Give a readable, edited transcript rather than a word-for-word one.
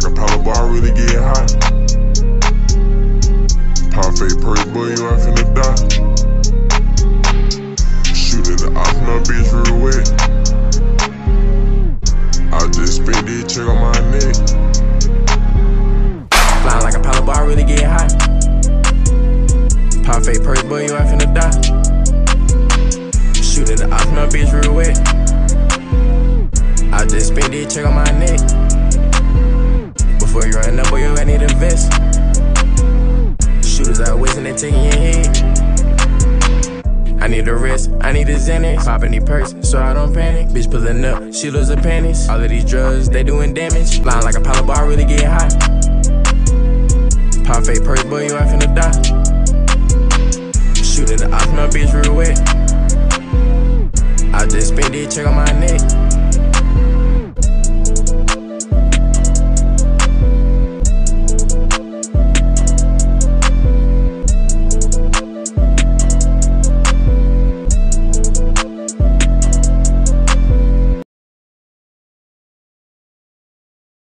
like a pilot, boy, I really get high. Pop fake purse, boy, you ain't finna die. Shooting the off, no bitch real wet. I just spent this check on my neck. Flying like a pilot, boy, I really get high. Pop fake purse, boy, you ain't finna die. Shooting the off, no bitch real wet. I just spent this check on my neck. Before you run up, boy, you ain't need a vest. Shooters out west and they taking your head. I need a rest, I need a Xanax. Poppin' these perks, so I don't panic. Bitch pulling up, she lose her panties. All of these drugs, they doing damage. Flying like a pilot, boy, I really get high. Pop fake purse, boy, you ain't finna die. Shooting the off, no bitch real wet. I just spent this check on my neck.